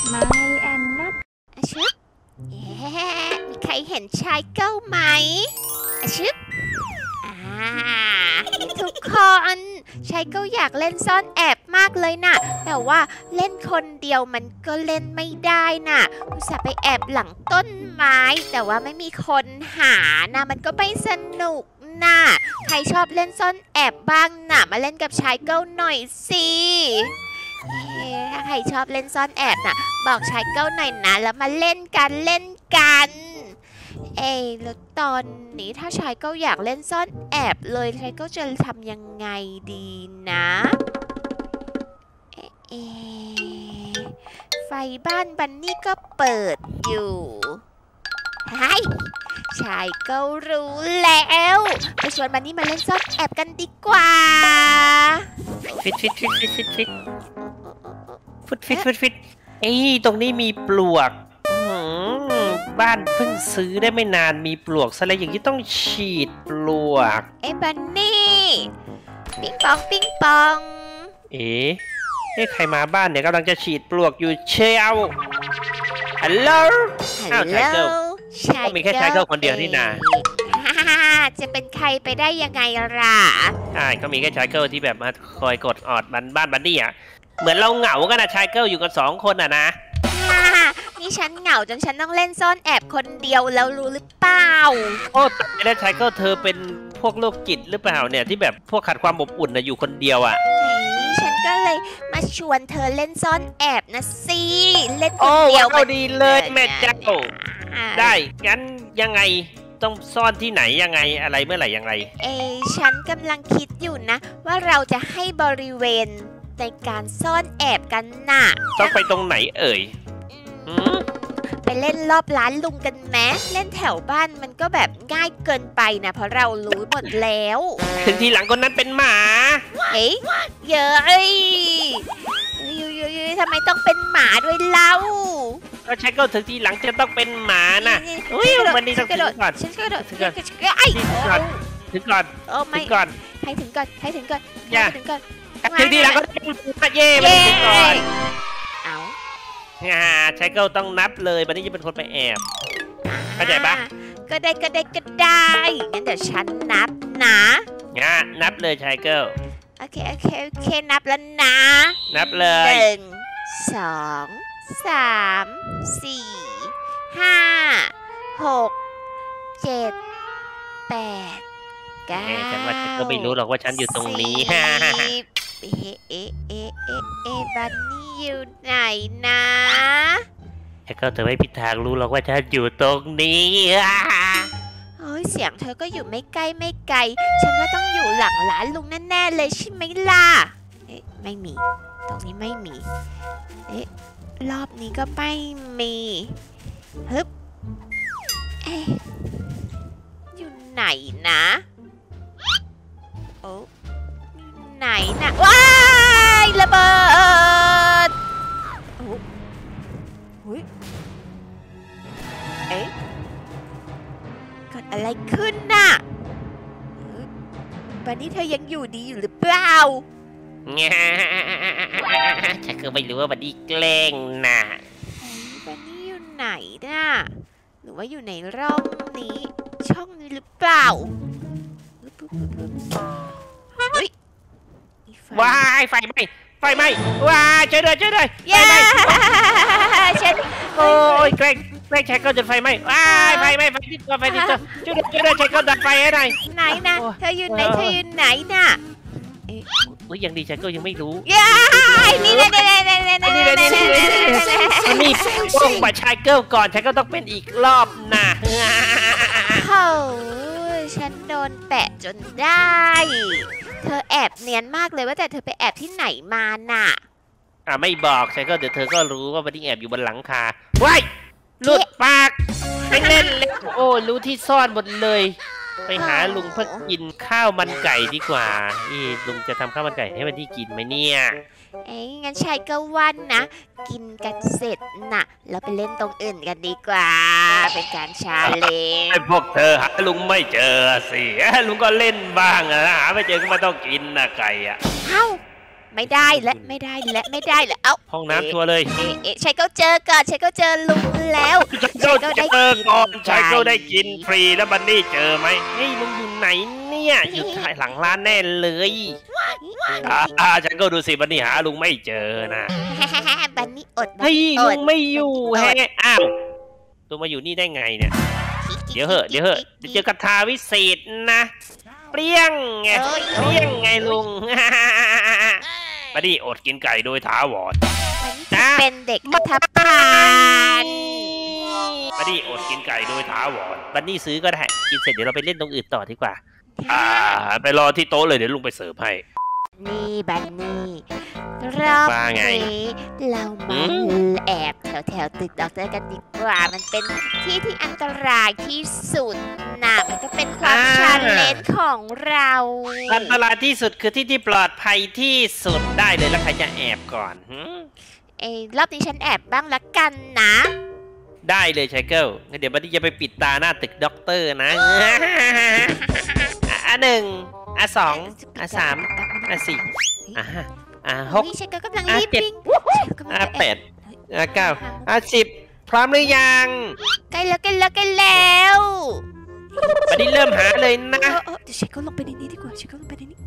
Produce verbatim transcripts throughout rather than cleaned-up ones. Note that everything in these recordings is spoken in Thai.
My and not อาชึบเย้มีใครเห็นชายเก้าไหมอาชึบอ่าทุกคนชายเก้าอยากเล่นซ่อนแอบมากเลยน่ะแต่ว่าเล่นคนเดียวมันก็เล่นไม่ได้น่ะอุตส่าห์ไปแอบหลังต้นไม้แต่ว่าไม่มีคนหานะมันก็ไม่สนุกน่ะใครชอบเล่นซ่อนแอบบ้างน่ะมาเล่นกับชายเก้าหน่อยสิถ้าใครชอบเล่นซ่อนแอบน่ะบอกชายเก้าหน่อยนะแล้วมาเล่นกันเล่นกันเอ้แล้วตอนนี้ถ้าชายเก้าอยากเล่นซ่อนแอบเลยชายเก้าจะทำยังไงดีนะเอ๊ะไฟบ้านบันนี่ก็เปิดอยู่ไฮชายเก้ารู้แล้วไปชวนบันนี่มาเล่นซ่อนแอบกันดีกว่าฟิตฟิตฟิตฟิตฟิตฟิตฟุตฟิตฟุตฟิตไอ้ตรงนี้มีปลวกบ้านเพิ่งซื้อได้ไม่นานมีปลวกซะแล้วอย่างนี้ต้องฉีดปลวกไอ้บันนี่ปิงปองปิงปองเอ๊ะเอ๊ะใครมาบ้านเนี่ยกำลังจะฉีดปลวกอยู่เชียวฮัลโหลฮัลโหลก็มีแค่ชายเก้าคนเดียวนี่นาจะเป็นใครไปได้ยังไงล่ะใช่ก็มีแค่ชายเก้าที่แบบมาคอยกดออดบ้านบ้านบันนี่อ่ะเหมือนเราเหงากันนะชายเก้าอยู่กันสองคนอ่ะนะนี่ฉันเหงาจนฉันต้องเล่นซ่อนแอบคนเดียวแล้วรู้หรือเปล่าโอ้แต่แล้วชายเก้าเธอเป็นพวกโรคจิตหรือเปล่าเนี่ยที่แบบพวกขาดความอบอุ่นนะอยู่คนเดียวอ่ะฉันก็เลยมาชวนเธอเล่นซ่อนแอบนะสิเล่นคนเดียวก็ดีเลยแม่เจ้าได้งั้นยังไงต้องซ่อนที่ไหนยังไงอะไรเมื่อไหร่ยังไงเอฉันกำลังคิดอยู่นะว่าเราจะให้บริเวณในการซ่อนแอบกันน่ะต้องไปตรงไหนเอ่ยไปเล่นรอบร้านลุงกันไหมเล่นแถวบ้านมันก็แบบง่ายเกินไปนะเพราะเรารู้หมดแล้วทีหลังคนนั้นเป็นหมาเฮ้ยเยอะเอ้ยทำไมต้องเป็นหมาด้วยเล่าก็ใช่ก็ถึงทีหลังจะต้องเป็นหมาน่ะอุ้ยวันนี้ต้องถึงก่อนฉันกระโดดถึงก่อนไอ้ถึงก่อนถึงก่อนโอ้ไม่ก่อนให้ถึงก่อนให้ถึงก่อนอย่าถึงก่อนถึงทีหลังก็ต้องเย่มาถึงก่อนเอาฮ่าใช้เก้าต้องนับเลยวันนี้จะเป็นคนไปแอบเข้าใจปะก็ได้ก็ได้ก็ได้งั้นเดี๋ยวฉันนับนะงั้นนับเลยชายเก้าโอเคโอเคโอเคนับแล้วนะนับเลยหนึ่งสองสามสี่ห้าหกเจ็ดแปดเก้าฉันว่าฉันก็ไม่รู้หรอกว่าฉันอยู่ตรงนี้ฮ่าเอ๊ะเอ๊ะเอ๊ะเอ๊ะเอ๊ะบันนี่อยู่ไหนนะแต่ก็เธอไม่พิทางรู้หรอกว่าฉันอยู่ตรงนี้โอ้ยเสียงเธอก็อยู่ไม่ใกล้ไม่ไกลฉันว่าต้องอยู่หลังร้านลุงแน่ๆเลยใช่ไหมล่ะเอ๊ะไม่มีตรงนี้ไม่มีเอ๊ะรอบนี้ก็ไม่มีฮึบเอ๊ะอยู่ไหนนะโอ้ไหนนะว้ายระเบิดโอ้โหเอ๊ะเกิดอะไรขึ้นน่ะบันนี่เธอยังอยู่ดีอยู่หรือเปล่าฉันก็ไม่รู้ว่าบันนี่แกล้งนะบันนี่อยู่ไหนน่ะหรือว่าอยู่ในร่องนี้ช่องนี้หรือเปล่าว้ายไฟไหม้ไฟไหม้ว้ายช่วยด้วยช่วยด้วยไฟไหม้ฉันโอ้ยแกล้งแกล้งใช้ก้อนจุดไฟไหม้ว้ายไฟไหม้ไฟติดตัวไฟติดตัวช่วยด้วยช่วยด้วยใช้ก้อนดับไฟให้หน่อยไหนนะเธออยู่ไหนเธออยู่ไหนน่ะอุ้ยยังดีฉันก็ยังไม่รู้ย้ายนี่นี่นี่นี่นี่นี่นี่นี่นี่ต้องมาชายเกิลก่อนฉันก็ต้องเป็นอีกรอบนะโอ้ฉันโดนแปะจนได้เธอแอบเนียนมากเลยว่าแต่เธอไปแอบที่ไหนมาน่ะอ่ะไม่บอกฉันก็เดี๋ยวเธอก็รู้ว่าบันนี่แอบอยู่บนหลังคาว้ายหลุดปากไปเล่นเลยโอ้รู้ที่ซ่อนหมดเลยไปหาลุงเพื่อกินข้าวมันไก่ดีกว่าอีลุงจะทำข้าวมันไก่ให้มันที่กินไหมเนี่ยเอ้ยงั้นชายก็วันนะกินกันเสร็จน่ะเราไปเล่นตรงอื่นกันดีกว่าเป็นการชาเลนจ์ไอ้พวกเธอหาลุงไม่เจอสิลุงก็เล่นบ้างนะหาไม่เจอก็ไม่ต้องกินนะไก่อ่ะเอ้าไม่ได้และไม่ได้และไม่ได้และเอ้าห้องน้ำชัวร์เลยเอ๊ะเอ๊ะชายเก้าเจอก่อนชายเก้าเจอลุงแล้วชายเก้าเจอก่อนชายเก้าได้กินฟรีแล้วบันนี่เจอไหมเฮ้ยลุงอยู่ไหนเนี่ยอยู่ท้ายหลังร้านแน่เลยอ่าอ่าชายเก้าดูสิบันนี่หาลุงไม่เจอนะบันนี่อดเฮ้ยอลุดงไม่อยู่แฮะอ้าวลุงมาอยู่นี่ได้ไงเนี่ยเดี๋ยวเหอะเดี๋ยวเหอะจะเจอกระทาวิเศษนะเปรี้ยงไงเปรี้ยงไงลุงบันนี่อดกินไก่โดยถาวรจะเป็นเด็กอัธพาลบันนี่อดกินไก่โดยถาวรบันนี่ซื้อก็ได้กินเสร็จเดี๋ยวเราไปเล่นตรงอื่นต่อดีกว่าอ่าไปรอที่โต๊ะเลยเดี๋ยวลุงไปเสิร์ฟให้นี่บันนี่รอบนี้เรามาแอบแถวแถวตึกด็อกเตอร์กันดีกว่ามันเป็นที่ที่อันตรายที่สุดนะมันก็เป็นความชาเลนจ์ของเราอันตรายที่สุดคือที่ที่ปลอดภัยที่สุดได้เลยแล้วใครจะแอบก่อนเอ้รอบนี้ฉันแอบบ้างละกันนะได้เลยชายเกิลงั้นเดี๋ยวบันนี่จะไปปิดตาหน้าตึกด็อกเตอร์นะอ่ะหนึ่งอ่ะสองอ่ะสามอ่ะสี่อ่ะห้าอ่ะหกฉันก็กำลังรีบวิ่งอ่ะแปดอ่ะเก้าอ่ะสิบพร้อมหรือยังใกล้แล้วใกล้แล้วใกล้แล้วบันนี่เริ่มหาเลยนะเดี๋ยวฉันก็ลงไปในนี้ดีกว่าฉันก็ลงไปในนี้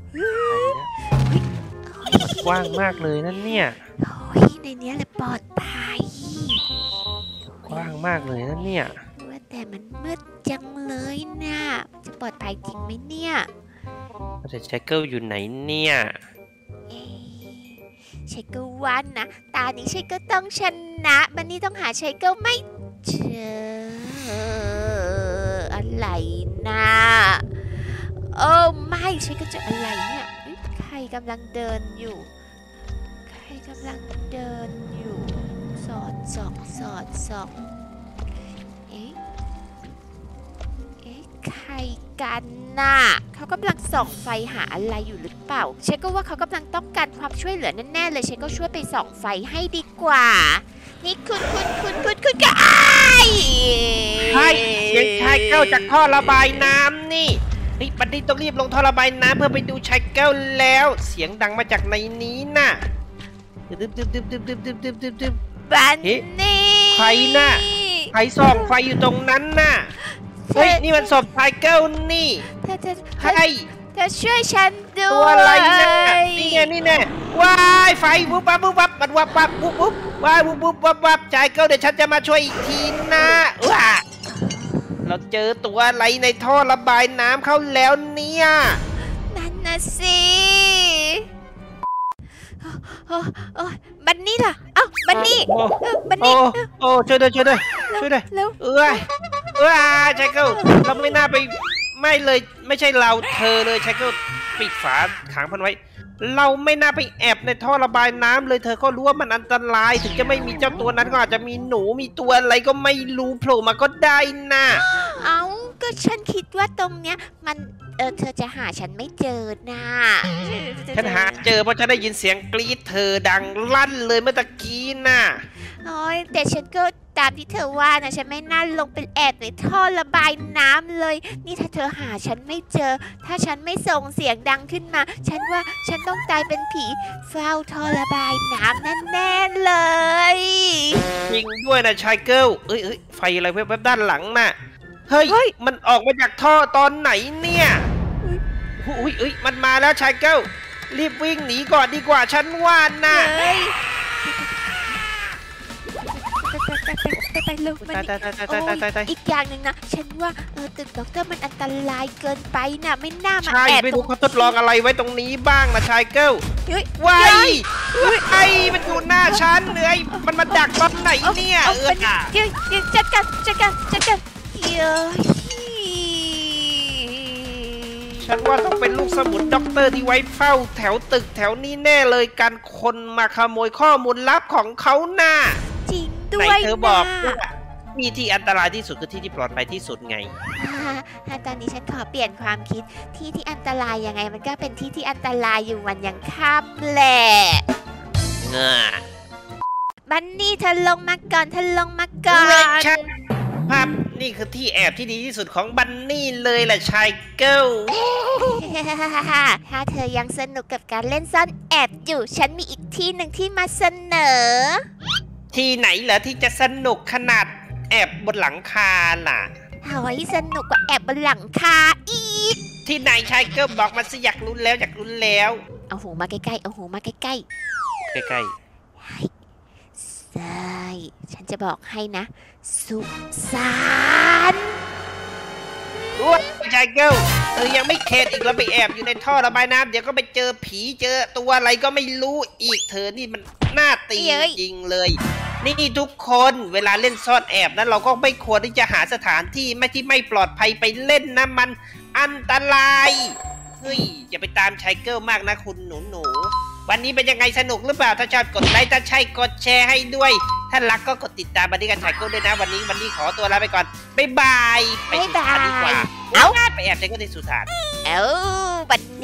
กว้างมากเลยนั่นเนี่ยโอ้ยในนี้แหละปลอดภัยกว้างมากเลยนั่นเนี่ยว่าแต่มันมืดจังเลยนะจะปลอดภัยจริงไหมเนี่ยแต่ชายเกิลอยู่ไหนเนี่ยเอ๊ชายเกิลวันนะตานี้ชายเกิลต้องชนะบันนี่ต้องหาชายเกิลไม่เจออะไรนะโอ้ไม่ชายเกิลเจออะไรเนี่ยใครกำลังเดินอยู่ใครกำลังเดินอยู่สอดส่องสอดส่องเอ๊ะเอ๊ะใครกันน่ะเขากำลังส่องไฟหาอะไรอยู่หรือเปล่าเชคก็ว่าเขากำลังต้องการความช่วยเหลือแน่ๆเลยเชคก็ช่วยไปส่องไฟให้ดีกว่านี่คุณคุณคุณคุณคุณก็ไอ้ใช่เสียงชายเก้าจากท่อระบายน้ำนี่นี่บันนี่ต้องรีบลงท่อระบายน้ำเพื่อไปดูชายเก้าแล้วเสียงดังมาจากในนี้น่ะดึบดึบดึบดึบดึบดึบดึบดึบดึบบันนี่ใครน่ะใครส่องไฟอยู่ตรงนั้นน่ะเฮ้ยนี่มันศพชายเก้านี่เธอเธอใครเธอช่วยฉันด้วยตัวอะไรน่ะนี่ไงนี่แน่ว้ายไฟวุบวับวุบวับมันวับวับวุบวุบว้ายวุบวุบวับวับชายเก้าเดี๋ยวฉันจะมาช่วยอีกทีนะว้าเราเจอตัวอะไรในท่อระบายน้ำเข้าแล้วเนี่ยนั่นน่ะสิโอ้บันนี่ล่ะเอ้าบันนี่บันนี่โอ้ช่วยด้วยช่วยด้วยช่วยด้วยเร็วเอ้ยเอ้ยชายเก้าเราไม่น่าไปไม่เลยไม่ใช่เราเธอเลยชายเก้าปิดฝาขังพันไว้เราไม่น่าไปแอบในท่อระบายน้ำเลยเธอก็รู้ว่ามันอันตรายถึงจะไม่มีเจ้าตัวนั้นก็อาจจะมีหนูมีตัวอะไรก็ไม่รู้โผล่มาก็ได้นะเอ้าก็ฉันคิดว่าตรงเนี้ยมันเออเธอจะหาฉันไม่เจอนะฉันหาเจอเพราะฉันได้ยินเสียงกรี๊ดเธอดังลั่นเลยเมื่อตะกี้น่ะโอ้ยแต่ฉันก็ตามที่เธอว่านะฉันไม่น่าลงไปแอบในท่อระบายน้ำเลยนี่ถ้าเธอหาฉันไม่เจอถ้าฉันไม่ส่งเสียงดังขึ้นมาฉันว่าฉันต้องตายเป็นผีเฝ้าท่อระบายน้ำแน่ๆเลยจริงด้วยนะชายเกิลเอ้ยเอ้ยไฟอะไรแวบๆด้านหลังน่ะเฮ้ยมันออกมาจากท่อตอนไหนเนี่ยอุ้ยอุ้ยมันมาแล้วชายเกิลรีบวิ่งหนีก่อนดีกว่าฉันว่าน่ะไปเร็วมันอีกอย่างหนึ่งนะฉันว่าเออตึกด็อกเตอร์มันอันตรายเกินไปน่ะไม่น่ามาแอบไม่รู้เขาทดลองอะไรไว้ตรงนี้บ้างนะชายเกิลว้ายไอ้มันอยู่หน้าฉันเหนื่อยมันมาจากตอนไหนเนี่ยเออจัดการจัดการจัดการเยอะฉันว่าต้องเป็นลูกสมุนด็อกเตอร์ที่ไว้เฝ้าแถวตึกแถวนี้แน่เลยการคนมาขโมยข้อมูลลับของเขาน่ะจริงด้วยนะเธอบอกมีที่อันตรายที่สุดคือที่ที่ปลอดภัยที่สุดไงตอนนี้ฉันขอเปลี่ยนความคิดที่ที่อันตรายยังไงมันก็เป็นที่ที่อันตรายอยู่วันยังค่ำแหละเงาบันนี่เธอลงมาก่อนเธอลงมาก่อนภาพนี่คือที่แอบที่ดีที่สุดของบันนี่เลยแหละชายเกิลถ้าเธอยังสนุกกับการเล่นซ่อนแอบอยู่ฉันมีอีกที่หนึ่งที่มาเสนอที่ไหนเหรอที่จะสนุกขนาดแอบบนหลังคาล่ะเอาไว้สนุกกว่าแอบบนหลังคาอีกที่ไหนชายเกิลบอกมาสิอยากรู้แล้วอยากรู้แล้วเอาหูมาใกล้ๆเอาหูมาใกล้ๆใกล้ๆใช่ฉันจะบอกให้นะ สุสานว้าชายเกิลเธอยังไม่เข็ดอีกแล้วไปแอบอยู่ในท่อระบายน้ำเดี๋ยวก็ไปเจอผีเจอตัวอะไรก็ไม่รู้อีกเธอนี่มันน่าตีจริงเลย นี่ทุกคนเวลาเล่นซ่อนแอบนะเราก็ไม่ควรที่จะหาสถานที่ไม่ที่ไม่ปลอดภัยไปเล่นนะมันอันตรายเฮ้ยอย่าไปตามชายเกิลมากนะคุณหนูหนูวันนี้เป็นยังไงสนุกหรือเปล่าถ้าชอบกดไลค์ถ้าใช่กดแชร์ให้ด้วยถ้ารักก็กดติดตามบันนี่กันชายเกิลด้วยนะวันนี้วันนี้ขอตัวลาไปก่อนบ๊ายบายไปสุสานดีกว่าเอาไปแอบชายเกิลในสุสานเอ้าบัน